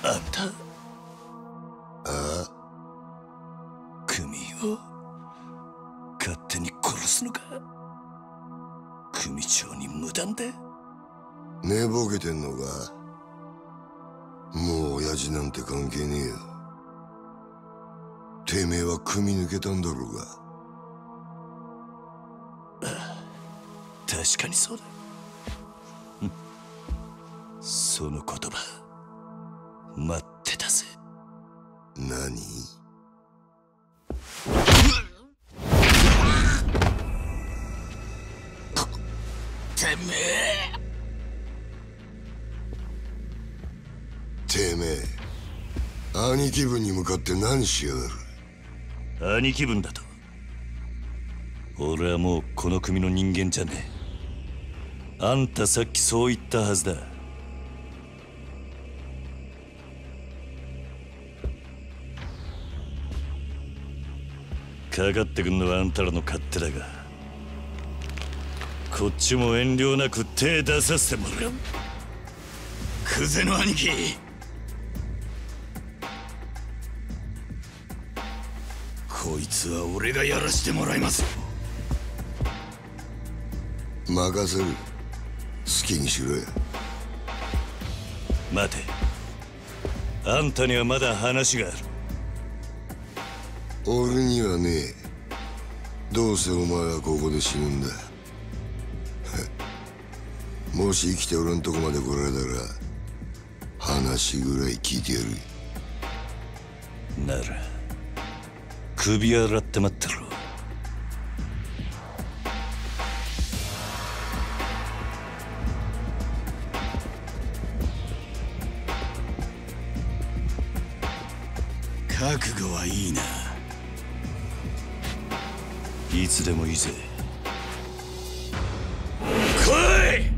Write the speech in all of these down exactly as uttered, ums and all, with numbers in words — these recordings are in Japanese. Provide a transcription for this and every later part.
あんた、 ああ、 組を勝手に殺すのか。組長に無断で。 寝ぼけてんのか。もう親父なんて関係ねえよ。てめえは組抜けたんだろうが。 ああ、確かにそうだ。その言葉待ってたぜ。 何？ てめえてめえ兄貴分に向かって何しやがる。 兄貴分だと。俺はもうこの組の人間じゃねえ。あんたさっきそう言ったはずだ。かかってくんのはあんたらの勝手だが、こっちも遠慮なく手出させてもらう。クゼの兄貴、こいつは俺がやらしてもらいます。 任せる。好きにしろよ。 待て、あんたにはまだ話がある。 俺にはねえ。どうせお前はここで死ぬんだ。もし生きて俺んとこまで来られたら話ぐらい聞いてやる。 なら首洗って待ってろ。覚悟はいいな。いつでもいいぜ。来い。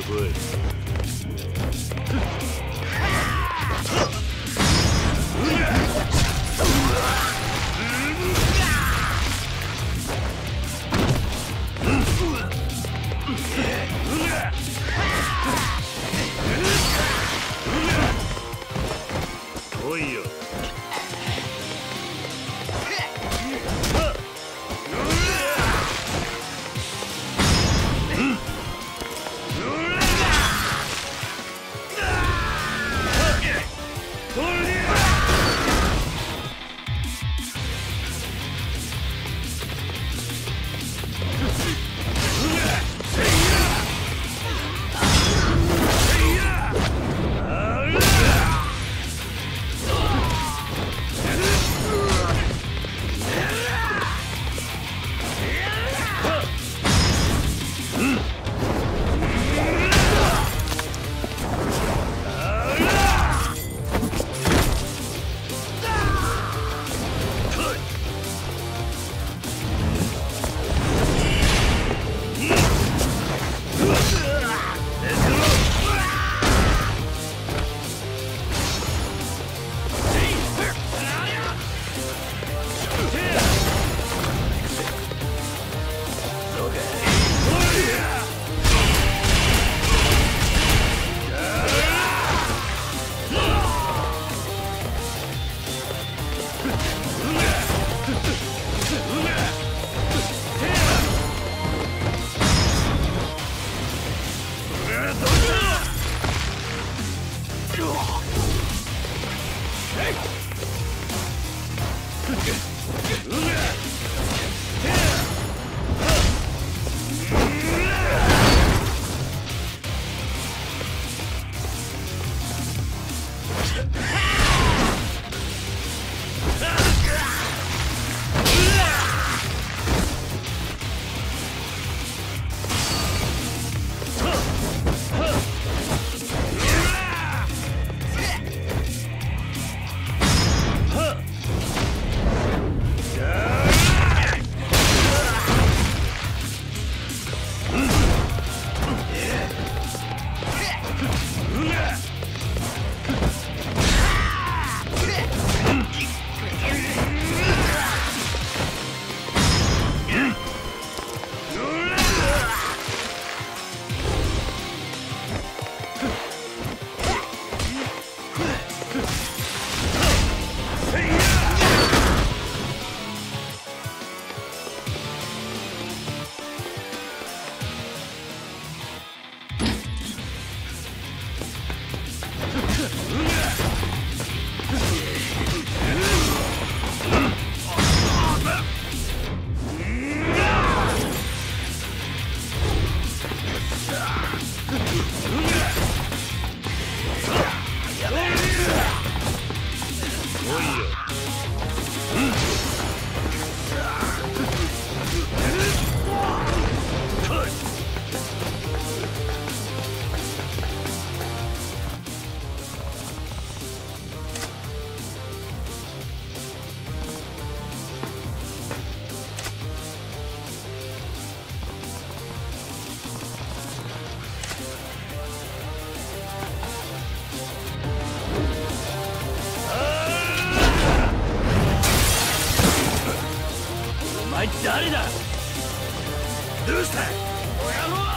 誰だ。どうした親の。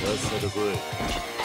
さと来い。